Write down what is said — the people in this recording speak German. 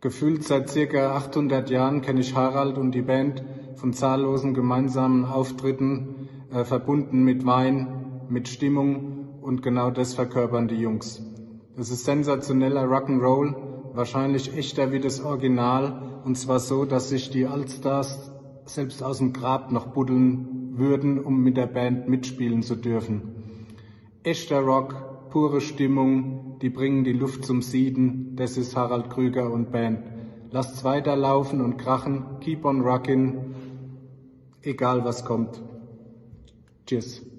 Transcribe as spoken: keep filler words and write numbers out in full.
Gefühlt seit circa achthundert Jahren kenne ich Harald und die Band von zahllosen gemeinsamen Auftritten, äh, verbunden mit Wein, mit Stimmung, und genau das verkörpern die Jungs. Das ist sensationeller Rock'n'Roll, wahrscheinlich echter wie das Original, und zwar so, dass sich die Allstars selbst aus dem Grab noch buddeln würden, um mit der Band mitspielen zu dürfen. Echter Rock, pure Stimmung, die bringen die Luft zum Sieden. Das ist Harald Krüger und Band. Lasst's weiterlaufen und krachen, keep on rockin', egal was kommt. Tschüss.